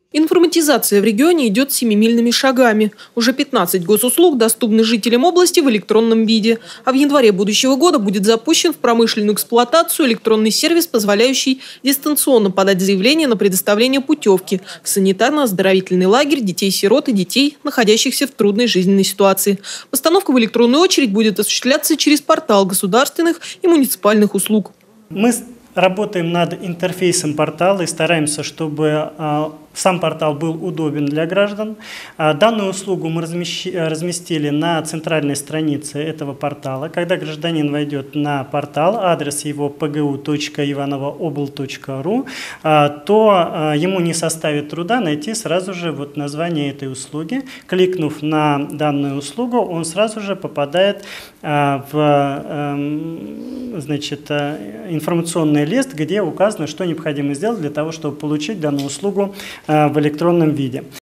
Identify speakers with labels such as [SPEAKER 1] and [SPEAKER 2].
[SPEAKER 1] Информатизация в регионе идет семимильными шагами. Уже 15 госуслуг доступны жителям области в электронном виде. А в январе будущего года будет запущен в промышленную эксплуатацию электронный сервис, позволяющий дистанционно подать заявление на предоставление путевки в санитарно-оздоровительный лагерь детей-сирот и детей, находящихся в трудной жизненной ситуации. Постановка в электронную очередь будет осуществляться через портал государственных и муниципальных услуг.
[SPEAKER 2] Мы работаем над интерфейсом портала и стараемся, чтобы сам портал был удобен для граждан. Данную услугу мы разместили на центральной странице этого портала. Когда гражданин войдет на портал, адрес его pgu.ivanovoobl.ru, то ему не составит труда найти сразу же название этой услуги. Кликнув на данную услугу, он сразу же попадает в информационный лист, где указано, что необходимо сделать для того, чтобы получить данную услугу в электронном виде.